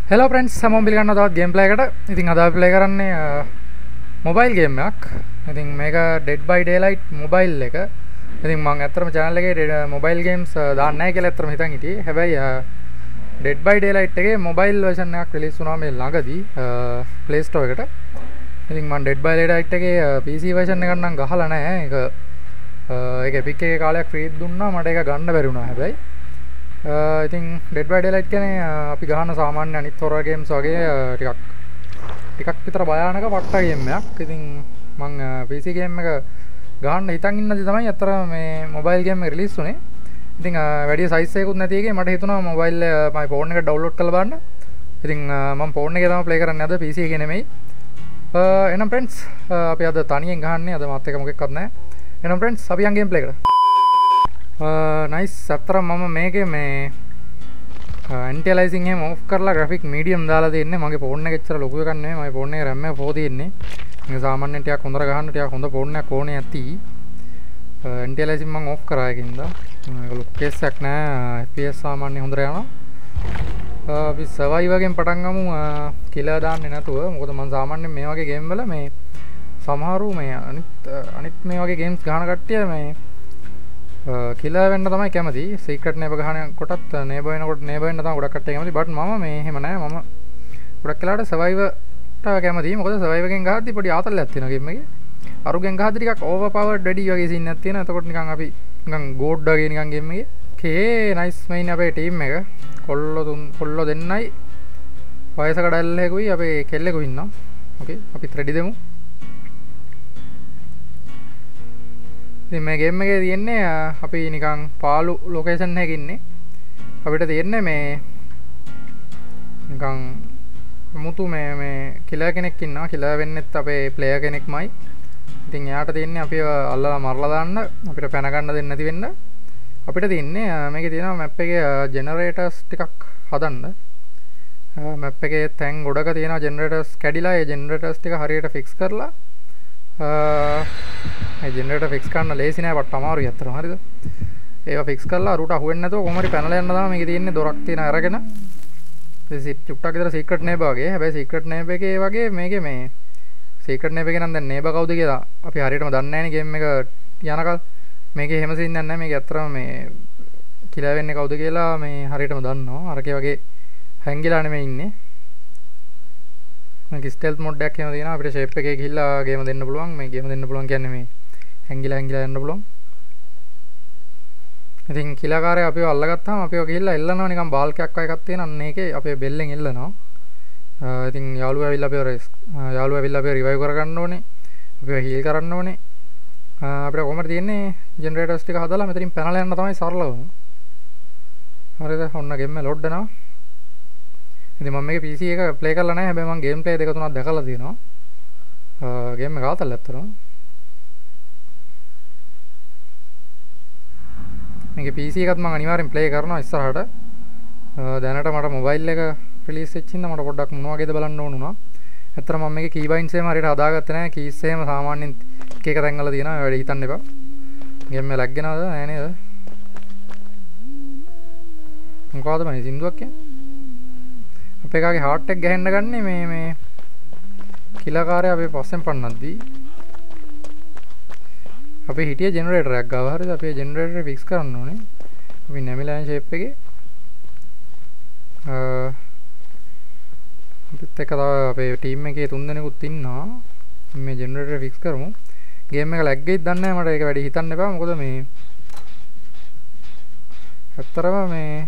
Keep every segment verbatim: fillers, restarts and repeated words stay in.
Hello friends හැමෝම පිළිගන්නවා තවත් ගේම් ප්ලේ එකකට. ඉතින් අද අපි ප්ලේ කරන්නේ මොබයිල් ගේම් එකක්. ඉතින් මේක Dead by Daylight මොබයිල් එක. ඉතින් මම ඇත්තටම channel එකේ මොබයිල් ගේම්ස් දාන්නේ නැහැ කියලා ඇත්තටම හිතන් හිටියේ. හැබැයි Dead by Daylight එකේ මොබයිල් version එකක් රිලීස් වුණා මේ ළඟදී Play Store එකට. ඉතින් මම Dead by Daylight එකේ P C version එකක් නම් ගහලා නැහැ. ඒක ඒක Epic එකේ කාලයක් free දුන්නා. මට ඒක ගන්න බැරි වුණා හැබැයි. ඉතින් Dead by Daylight කියන්නේ අපි ගහන සාමාන්‍ය අනිත් horror games වගේ ටිකක් ටිකක් විතර භයානක වට්ට ගේම් එකක්. ඉතින් මම P C game එක ගහන්න හිතන් ඉන්නදී තමයි අතර මේ mobile game එක release වුනේ. ඉතින් වැඩි size එකකුත් නැති එකේ මට හිතුණා mobile මගේ phone එකට download කරලා බලන්න. ඉතින් මම phone එකේ තමයි play කරන්නේ අද P C එකේ නෙමෙයි. එහෙනම් friends අපි අද තනියෙන් ගහන්නේ. අද මාත් එක මොකෙක්වත් නැහැ. එහෙනම් friends අපි යන් game play කරමු. නයිස් අතර මම මේකේ මේ ඇන්ටි අලයිසින් එහෙම ඔෆ් කරලා graphic medium දාලා තියෙන්නේ. මගේ ෆෝන් එක එච්චර ලොකු එකක් නෙමෙයි. මගේ ෆෝන් එකේ RAM එක four තියෙන්නේ. මේක සාමාන්‍යයෙන් ටිකක් හොඳට ගහන්න ටිකක් හොඳ ෆෝන් එකක් ඕනේ ඇති. ඇන්ටි අලයිසින් මම ඔෆ් කරා ඒකින්ද. මේක ලොකු කේස් එකක් නෑ. F P S සාමාන්‍යයෙන් හොඳට යනවා. අපි survive එකෙන් පටන් ගමු කිලර් දාන්නේ නැතුව. මොකද මම සාමාන්‍යයෙන් මේ වගේ ගේම් වල මේ සමහරු මේ අනිත් අනිත් මේ වගේ ගේම්ස් ගහන කට්ටිය මේ කිලර් වෙන්න තමයි කැමති. සීක්‍රට් නේබර් ගහන කොටත් නේබර් වෙනකොට නේබර් වෙන්න තමයි ගොඩක් කට්ටිය කැමති. බට් මම මේ එහෙම නෑ. මම ගොඩක් වෙලාවට සර්වයිවර්ට කැමතියි. මොකද සර්වයිවර් එකෙන් ගහද්දි පොඩි ආතල්ලයක් තියෙනවා ගේම් එකේ. අරුගෙන් ගහද්දි ටිකක් ඕවර් පවර්ඩ් වැඩි වගේ සීන් එකක් තියෙනවා. එතකොට නිකන් අපි නිකන් ගෝඩ් වගේ නිකන් ගේම් එකේ. කේ නයිස් මේන් අපේ ටීම් එක. කොල්ලෝ තුන් කොල්ලෝ දෙන්නයි වයස කඩල්ලෙකුයි අපේ කෙල්ලෙකුයි ඉන්නවා. ඕකේ අපිත් රෙඩි දෙමු. ඉතින් මේ ගේම් එකේ තියෙන්නේ අපි නිකන් පාළු ලොකේෂන් එකක ඉන්නේ. අපිට තියෙන්නේ මේ නිකන් මුතු මේ මේ කිලර් කෙනෙක් ඉන්නවා. කිලර් වෙන්නෙත් අපේ ප්ලේයර් කෙනෙක්මයි. ඉතින් එයාට තියෙන්නේ අපිව අල්ලලා මරලා දාන්න. අපිට පැන ගන්න දෙන්නේ නැති වෙන්න. අපිට තියෙන්නේ මේකේ තියෙනවා මැප් එකේ ජෙනරේටර්ස් ටිකක් හදන්න. මැප් එකේ තැන් ගොඩක තියෙනවා ජෙනරේටර්ස් කැඩිලා. ඒ ජෙනරේටර්ස් ටික හරියට ෆික්ස් කරලා මේ ජෙනරේටර් ෆික්ස් කරන්න ලේසි නෑ. බට් අමාරුයි අතරම. හරිද? ඒවා ෆික්ස් කරලා රුට අහුවෙන්නේ නැතුව කොහොම හරි පැනලා යන්න තමයි මේකේ තියෙන්නේ. දොරක් තියෙන අරගෙන ඉතින් චුට්ටක් විතර සීක්‍රට් නේබර් වගේ. හැබැයි සීක්‍රට් නේබර් එකේ වගේ මේකේ මේ සීක්‍රට් නේබර් එකේ නම් දැන් නේබර් කවුද කියලා අපි හරියටම දන්නේ නැහැනේ ගේම් එක යනකල්. මේකේ එහෙම සීන් නැහැ. මේක ඇත්තටම මේ කිලර් වෙන්නේ කවුද කියලා මේ හරියටම දන්නවා. අරකේ වගේ හැංගිලා නෙමෙයි ඉන්නේ. මේක ස්ටෙල්ත් මොඩ් එකක් එහෙම තියෙනවා. අපිට ෂේප් එකේ ගිහිල්ලා ගේම දෙන්න පුළුවන්. මේ ගේම දෙන්න පුළුවන් කියන්නේ මේ හැංගිලා හැංගිලා යන්න පුළුවන්. ඉතින් කිලාකාරය අපිව අල්ලගත්තාම අපිව ගිහිල්ලා එල්ලනවා නිකන් බාල්කයක් වගේ එකක් තියෙන. අන්න ඒකේ අපේ බෙල්ලෙන් එල්ලනවා. ඉතින් යාළුවා ඇවිල්ලා අපිව යාළුවා ඇවිල්ලා අපිව රිවයිව් කරගන්න ඕනේ. අපිව හීල් කරන්න ඕනේ. අපිට කොහොමද තියෙන්නේ ජෙනරේටර්ස් ටික හදලා මෙතනින් පැනලා යන්න තමයි සරලවම. හරිද? ඔන්න ගේම් එක ලෝඩ් වෙනවා. ඉතින් මම මේකේ P C එක ප්ලේ කරලා නැහැ. හැබැයි මම ගේම් ප්ලේ දෙක තුනක් දැකලා තියෙනවා. ගේම් එක ආතල් ඇත්තටම. මේකේ P C එකත් මම අනිවාර්යෙන් ප්ලේ කරනවා ඉස්සරහට. දැනට මට මොබයිල් එක රිලීස් වෙච්ච ඉඳන් මට පොඩ්ඩක් මොන වගේද බලන්න ඕන වුණා. ඇත්තටම මම මේකේ කීබයින්ඩ්ස් එහෙම හරියට හදාගත්තේ නැහැ. කීස් එහෙම සාමාන්‍යයෙන් එක එක තැන් වල තියෙනවා. ඒ වැඩි හිතන්න එපා. ගේම් එක ලැග් වෙනවද? නෑ නේද? මොකවද මේ සින්දුවක් කියන්නේ? අපේ කාගේ හાર્ට් එක ගහන්න ගන්නේ මේ මේ කිලාකාරය අපේ පස්සෙන් පන්නද්දී අපි හිටිය ජෙනරේටරයක් ගාව. හරිද? අපි ජෙනරේටර් ෆික්ස් කරන්න ඕනේ. අපි නැමිලා යන ෂේප් එකේ අ අපිත් එක තව අපේ ටීම් එකේ තුන් දෙනෙකුත් ඉන්නවා. මේ ජෙනරේටර් ෆික්ස් කරමු. ගේම් එක ලැග් වෙයිද දන්නේ නැහැ. මට ඒක වැඩි හිතන්න එපා. මොකද මේ ඇත්තරම මේ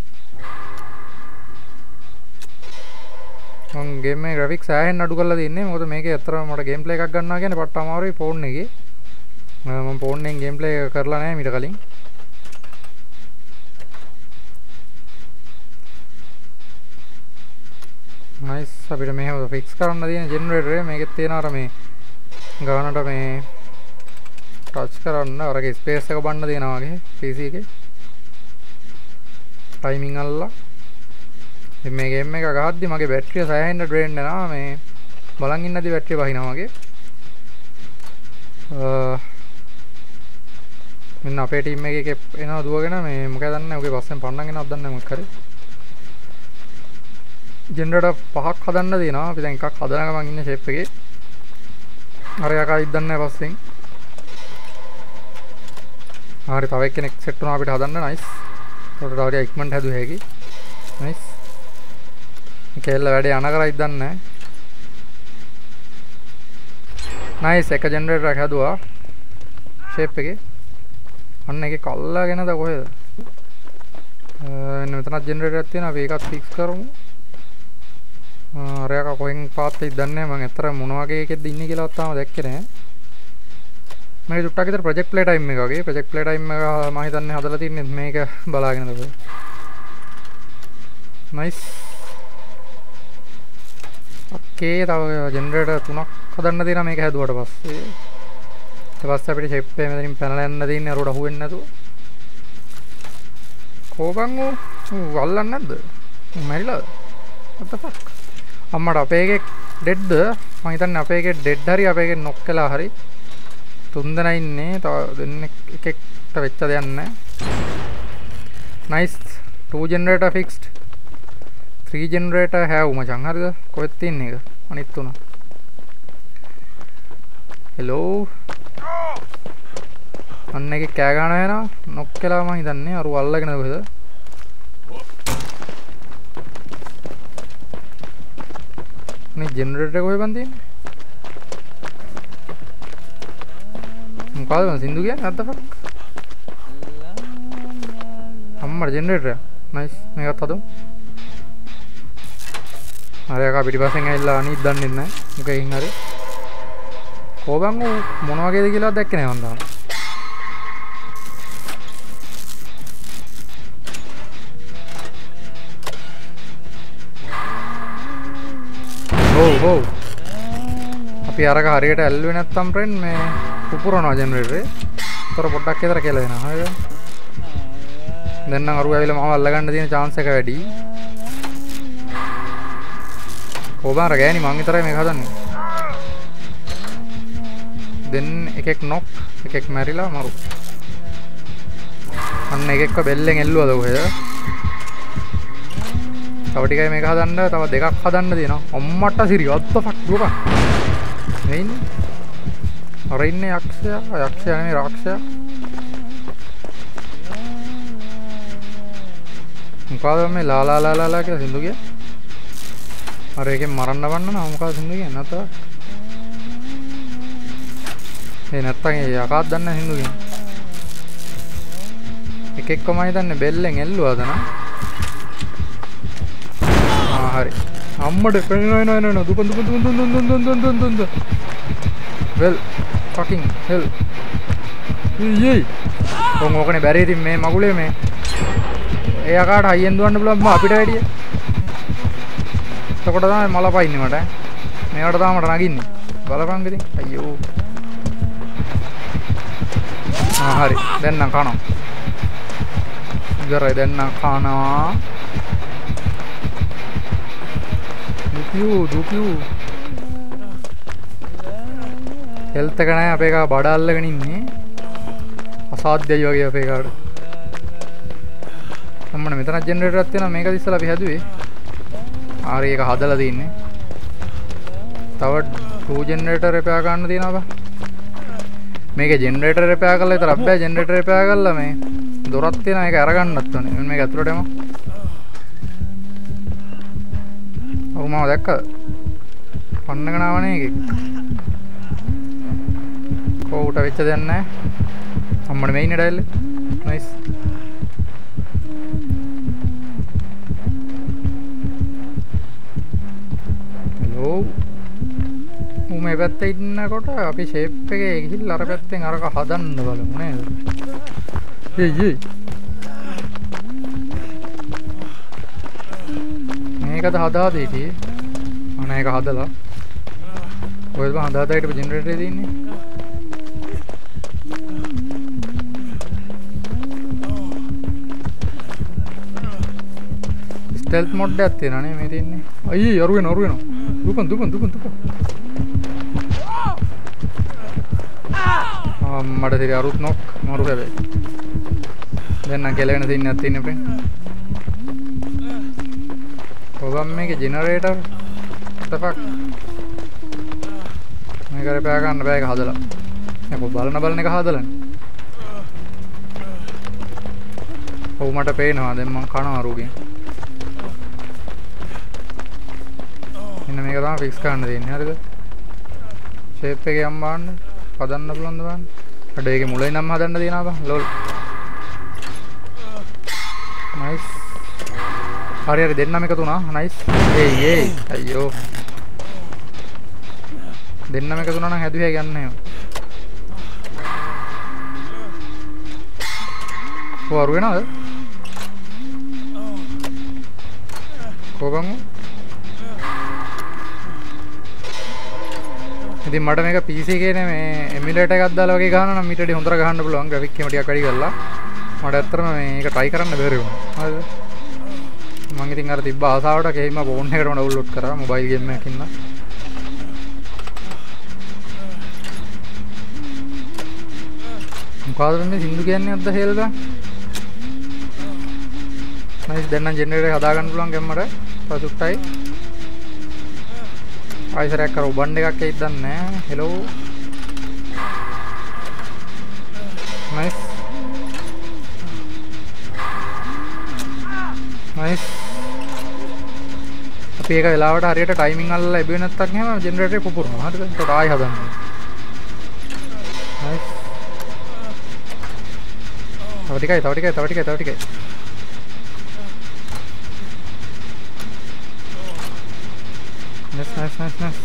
මම ගේම් එකේ ග්‍රැෆික්ස් ආයෙත් අඩු කරලා තින්නේ. මොකද මේකේ ඇත්තටම මට ගේම් ප්ලේ එකක් ගන්නවා කියන්නේ පට්ට අමාරුයි ෆෝන් එකේ. මම ෆෝන් එකෙන් ගේම් ප්ලේ කරලා නැහැ මීට කලින්. නයිස්. අපිට මෙහෙම ෆික්ස් කරන්න තියෙන ජෙනරේටරේ මේකෙත් තියෙන අර මේ ගානට මේ ටච් කරන්න අරගේ ස්පේස් එක බන්න දෙනවා වගේ P C එකේ. ටයිමින් අල්ලලා ඉතින් මේ ගේම් එක ගහද්දි මගේ බැටරිය සෑහෙන්න ඩ්‍රේන් වෙනවා. මේ බලන් ඉන්නදී බැටරිය වහිනවා වගේ. මෙන්න අපේ ටීම් එකේ එනවා දුවගෙන මේ මොකද දන්නේ නැහැ. ඔගේ පස්සෙන් පන්නන් එනවද දන්නේ නැහැ මොකක් හරි. ජෙනරේටර් පහක් හදන්න දෙනවා. අපි දැන් එකක් හදන ගමන් ඉන්නේ ෂේප් එකේ. අර යකායිත් දන්නේ නැහැ පස්සෙන්. හරි තව එක්කෙනෙක් සෙට් වුණා අපිට හදන්න. නයිස්. ඒකට තව ටික ඉක්මනට හැදුවේ හැකි. නයිස්. කෙල්ල වැඩේ යන කරයිත් දන්නේ නැහැ. නයිස් එක ජෙනරේටරයක් හැදුවා ෂේප් එකේ. අන්න එකේ කල්ලාගෙනද කොහෙද? එන්න මෙතනත් ජෙනරේටරයක් තියෙනවා. අපි ඒකත් ෆික්ස් කරමු. අර යකා කොහෙන් පාත් වෙයිද දන්නේ නැහැ. මම අතර මොන වගේ එකෙක්ද ඉන්නේ කියලාවත් තාම දැක්කේ නැහැ. මේ චුට්ටක් විතර ප්‍රොජෙක්ට් ප්ලේ ටයිම් එක වගේ. ප්‍රොජෙක්ට් ප්ලේ ටයිම් එක මම හිතන්නේ හදලා තින්නේ මේක බලාගෙනද කොහෙද. නයිස්. ඔකේ තව ජෙනරේටර් තුනක් හදන්න තියෙනවා මේක හැදුවට පස්සේ. ඊට පස්සේ අපිට ෂේප් එක මෙතනින් පැනලා යන්න දෙන්නේ අරකට අහු වෙන්නේ නැතුව. කොබන් ඌ වල්ලන්නේ නැද්ද? ඌ මැරිලාද? what the fuck? අම්මට අපේ එකේ ඩෙඩ්ද? මම හිතන්නේ අපේ එකේ ඩෙඩ් හරි අපේ එකේ නොක් වෙලා හරි. තුන් දෙනා ඉන්නේ. තව දෙන්නෙක් එකෙක්ට වෙච්ච දෙයක් නැහැ. nice. two generator fixed. three generator have මචං හරිද? කොහෙද තියන්නේ එක? අනිත් තුන. hello. අන්න එකේ කෑ ගන්න වෙනවා. නොක් කළා මම හිතන්නේ අර අල්ලගෙනද කොහෙද? මේ ජෙනරේටර් එක කොහෙද තියෙන්නේ? මොකද මම සින්දු කියන්නේ what the fuck? අම්මර ජෙනරේටර්. nice. මේකත් හදමු. අර යකා පිටිපස්සෙන් ඇවිල්ලා අනිත් දන්නේ නැහැ. මොකකින් හරි. කොබන් මොන වගේද කියලා දැක්කේ නැහැ මම තාම. ඔව් ඔව්. අපි අරක හරියට ඇල්ලුවේ නැත්තම් ෆ්‍රෙන්ඩ් මේ පුපුරනවා ජෙනරේටරේ. තොර පොඩ්ඩක් විතර කියලා දෙනවා. හරිද? දැන් නම් අරුව ඇවිල්ලා මම අල්ලගන්න තියෙන chance එක වැඩි. කොබාර ගෑණි මං විතරයි මේක හදන්නේ. දෙන්න එකෙක් නොක් එකෙක් මැරිලා මරු. අන්න එකෙක්ව බෙල්ලෙන් එල්ලුවද කොහෙද? තව ටිකයි මේක හදන්න. තව දෙකක් හදන්න තියෙනවා. අම්මට සිරි what the fuck දුක. මේ ඉන්නේ. අර ඉන්නේ යක්ෂයා. යක්ෂයා නෙමෙයි රාක්ෂයා. මොකද මේ ලා ලා ලා ලා කියලා සින්දු කිය. අර එකෙන් මරන්න වන්න නම් මොකද සින්දු කියන්නේ නැතත්. ඒ නැත්තම් ඒ යකාත් දන්නේ සින්දු කියන්නේ. එකෙක්වම හිතන්නේ බෙල්ලෙන් එල්ලුවාද නා. ආ හරි. අම්මඩ පෙන්නන නන නන දුපන් දුපන් දුපන් දුන් දුන් දුන් දුන් දුන් දුන් දුන්. well fucking hell. ඊයි. කොහොම ඕකනේ බැරි ඉතින් මේ මගුලේ මේ. ඒ යකාට හයියෙන් දුවන්න පුළුවන් අපිට වැඩිය. එතකොට තමයි මල පයින්නේ මට. මේකට තමයි මට නගින්නේ. බලපං ඉතින්. අයියෝ. ආ හරි. දැන් නම් කනවා. ඉවරයි දැන් නම් කනවා. දුකියු දුකියු. හෙල්ත් එක නැහැ අපේ එකා බඩ අල්ලගෙන ඉන්නේ. අසාධ්‍යයි වගේ අපේ එකාට. අම්මනේ මෙතන ජෙනරේටරයක් තියෙනවා මේක ඉස්සලා අපි හැදුවේ. ආරි එක හදලා තින්නේ. තව two ජෙනරේටර් රිපෙයාර් ගන්න තියෙනවා බා. මේකේ ජෙනරේටර් රිපෙයාර් කරලා විතරක් බෑ. ජෙනරේටර් රිපෙයාර් කරලා මේ දොරක් තියෙනවා ඒක අරගන්නත් ඕනේ. මෙන්න මේක ඇතුළට එමු. ඔරුමාව දැක්කද? පන්නගෙන ආවනේ එකෙක්. කොහොට වෙච්ච දෙයක් නැහැ. අම්මනේ මේ ඉන්නේ ඩයල්. නයිස්. හෙලෝ. උ මේ පැත්තේ ඉන්නකොට අපි ෂේප් එකේ ගිහිල්ලා අර පැත්තෙන් අරක හදන්න බලමු නේද? එයි එයි. මේකද හදා දෙටි. අනේ ඒක හදලා. කොහෙද මම හදා දායිට ජෙනරේටරේ තියෙන්නේ? ස්ටෙල්ත් මොඩ් එකක් තියෙනවා නේ මේ තියෙන්නේ. අයියේ අරු වෙනවා අරු වෙනවා. දුපන් දුපන් දුපන් දුපන්. ආ මඩ තිරි අරුත් නොක් මරු හැබැයි. දැන් නම් කෙලගෙන තින්නක් තියෙන්නේ අපේ. කොබම් මේකේ ජෙනරේටර් what the fuck මේක රිපෙයාර් කරන්න බෑ ඒක හදලා මේක බලන බලන එක හදලානේ ඔව් මට පේනවා දැන් මං කනවා රුගෙන් ඉන්න මේක තමයි ෆික්ස් කරන්න දෙන්නේ හරිද ෂේප් එකේ යම් බලන්න හදන්න පුළුවන්ද බලන්න අඩ ඒකේ මුලින් නම් හදන්න දෙනවා බං ලෝල් නයිස් හරි හරි දෙන්නම එකතු වුණා නයිස් ඒයි ඒයි අයියෝ දෙන්නම එකතු වුණා නම් හැදුවේ ගන්න නෑ ඔය අරු වෙනවද කොබන් ඉතින් මට මේක P C එකේ මේ එමුලේටර් එකක් දාලා වගේ ගහනවා නම් මීට වඩා හොඳට ගහන්න පුළුවන් ග්‍රැෆික් එක ටිකක් වැඩි කරලා මට ඇත්තටම මේක try කරන්න බැරි වුණා හරිද මම ඉතින් අර තිබ්බ ආසාවට කෙලින්ම ෆෝන් එකටම ඩවුන්ලෝඩ් කරා මොබයිල් ගේම් එකකින් නම් මොකද මේ සින්දු කියන්නේ අද්ද හේල්ද නයිස් දැන් නම් ජෙනරේටර් හදා ගන්න පුළුවන් ගැම්මට පසුට්ටයි ආයිසරයක් කර උබන් එකක් එයිද දන්නේ නැහැ හෙලෝ නයිස් නයිස් අපි ඒක වෙලාවට හරියට ටයිමින් අල්ලලා ලැබුවේ නැත්තම් එහෙම ජෙනරේටරේ පුපුරනවා හරිද එතකොට ආයි හදන්න නයිස් තව ටිකයි තව ටිකයි තව ටිකයි තව ටිකයි nice nice nice nice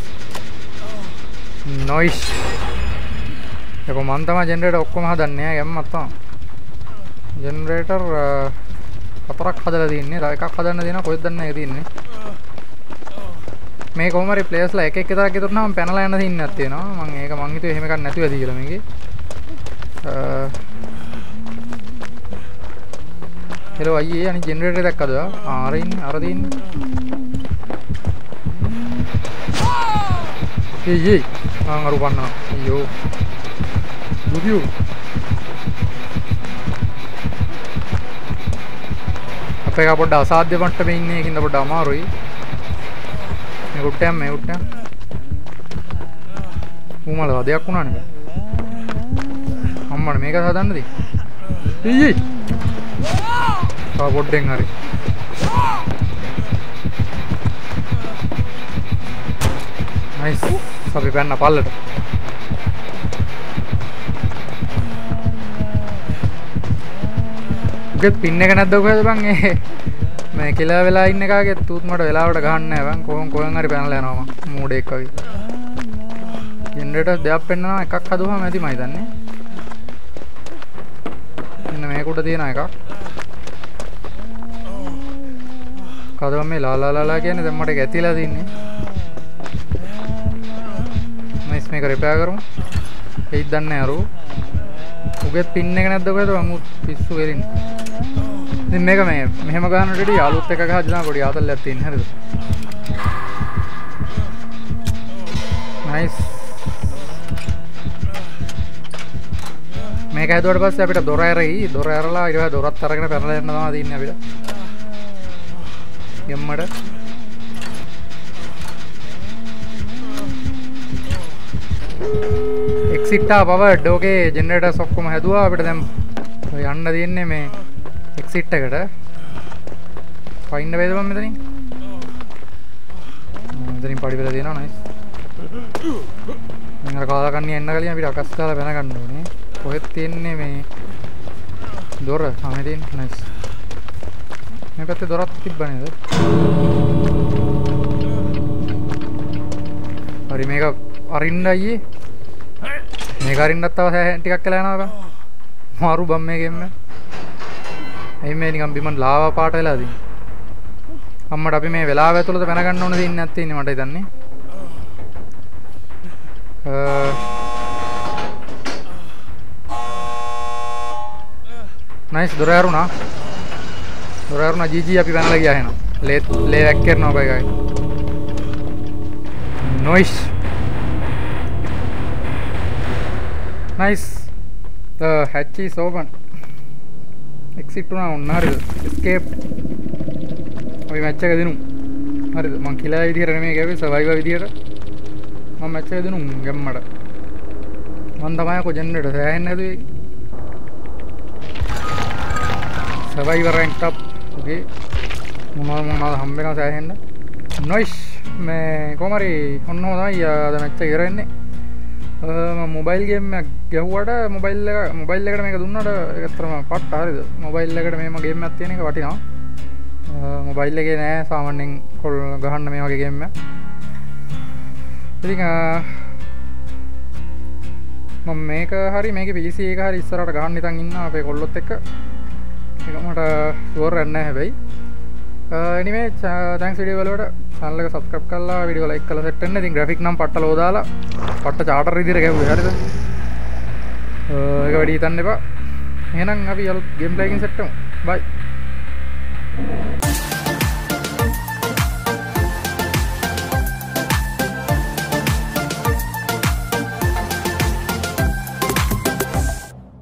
noise ඒක මන් තමයි ජෙනරේටර් ඔක්කොම හදන්නේ ගැම්මක් තමයි ජෙනරේටර් හතරක් හදලා තියෙන්නේ තව එකක් හදන්න දෙනවා කොහෙද දන්නේ ඒක තියෙන්නේ මේ කොහොම හරි ප්ලේයර්ස්ලා එක එක විතරක් ගෙතුනම පැනලා යන්න තින්නක් තියෙනවා මම ඒක මං හිතුවේ එහෙම එකක් නැතුව ඇති කියලා මේකේ හෙලෝ අයියේ අනිත් ජෙනරේටර් දැක්කද ආ අර ඉන්නේ අර තියෙන්නේ ඒයි ඒයි මං අර උපන්නා අයියෝ දුදියෝ අපේ එක පොඩ්ඩ අසාධ්‍ය මට්ටමේ ඉන්නේ ඒකින්ද පොඩ්ඩ අමාරුයි මේ උට්ටම් මේ උට්ටම් උමල වදයක් වුණානේ අම්මනේ මේක හදන්නද ඒයි ඒයි තා පොඩ්ඩෙන් හරි නයිස් අපි පැන්න පල්ලට උගෙත් පින් එක නැද්ද කොහෙද බං ඒ මේ කියලා වෙලා ඉන්න එකාගේ තූත් මට වෙලාවට ගහන්න නැහැ බං කොහොම කොහෙන් හරි පැනලා යනවා මම මූඩ් එකක් වගේ ජෙනරේටර් දෙයක් පෙන්නනවා එකක් හදුවම ඇති මම හිතන්නේ ඉන්න මේක උඩ තියෙන එකක් කවදාද මේ ලා ලා ලා ලා කියන්නේ දැන් මට ඒක ඇතිලා තින්නේ නයිස් මේක රිපෙයාර් කරමු ඒත් දන්නේ නැහැ අරු උගෙත් පින් එක නැද්ද කොහෙද මම පිස්සු වෙලින්නේ ඉතින් මේක මේ මෙහෙම ගන්නට ඉඩි අලුත් එක ගහලා දාන පොඩි ආතල්ලයක් තියෙන හරිද නයිස් මේක හැදුවට පස්සේ අපිට දොර ඇරෙයි දොර ඇරලා ඊට පස්සේ දොරත් අරගෙන පැනලා යන්න තමයි තියෙන්නේ අපිට ගෙම්මඩ එක්සිට් ආ පවර්ඩ් ඕකේ ජෙනරේටර්ස් ඔක්කොම හැදුවා අපිට දැන් යන්න තියෙන්නේ මේ එක්සිට් එකට ෆයින්ඩ් වේද මම මෙතනින් මෙතනින් පඩි වෙලා තියෙනවා නයිස් මම අර කාලා කන්නේ එන්න කලින් අපිට අකස් කාලා වෙන ගන්න ඕනේ කොහෙද තියෙන්නේ මේ දොර ආ මේ තියෙන්නේ නයිස් මේ පැත්තේ දොරක් තිබ්බ නේද හරි මේක අරින්න අයියේ මේක අරින්නත් තව ටිකක් කියලා යනවා බං මාරු බම් මේ ගෙම්ම එයි මේ නිකන් බිමන් ලාවා පාට වෙලා තියෙන්නේ අම්මට අපි මේ වෙලාව ඇතුළත වෙන ගන්න ඕන දෙන්නේ නැත්තේ ඉන්නේ මට හිතන්නේ නයිස් දොර ඇරුණා දොර ඇරුණා ජීජී අපි වෙනලා ගියා එහෙනම් ලේ ලේ වැක් කරනවා බයි ගයි noise nice the hatch is open exit උනා උන්න හරිද escaped අපි මැච් එක දිනු හරිද මං කිලා විදිහට නෙමෙයි ගෑවේ සර්වයිවර් විදිහට මම මැච් එක දෙනු ගැම්මඩ මන් තමයි කො ජෙනරේටර් සෑහෙන්නේ නැතුවේ සර්වයිවර් රැන්ක් අප් ඕකේ මොනවා මොනවද හම්බ වෙනවා සෑහෙන්න නොයිස් මේ කොහමරි ඔන්න තමයි අද මැච් එක ඉවර වෙන්නේ මම මොබයිල් ගේම් එකක් ගැහුවට මොබයිල් එක මොබයිල් එකට මේක දුන්නාට ඒක ඇත්තටම පට්ට හරිද මොබයිල් එකට මේම ගේම් එකක් තියෙන එක වටිනවා මොබයිල් එකේ නෑ සාමාන්‍යයෙන් කොල් ගහන්න මේ වගේ ගේම් එකක් ඉතින් මම මේක හරි මේකේ පී සී එක හරි ඉස්සරහට ගහන්න ඉතින් ඉන්නවා අපේ කොල්ලොත් එක්ක ඒක මට ෂුවර් නැහැ හැබැයි anyway thanks video වලට channel එක subscribe කරලා video like කරලා set වෙන්න. ඉතින් graphic නම් පට්ට ලෝ දාලා පට්ට charter විදිහට ගැහුවේ හරිද? ඒක වැඩි හිතන්න එපා. එහෙනම් අපි අලුත් game play එකකින් set වෙමු. bye.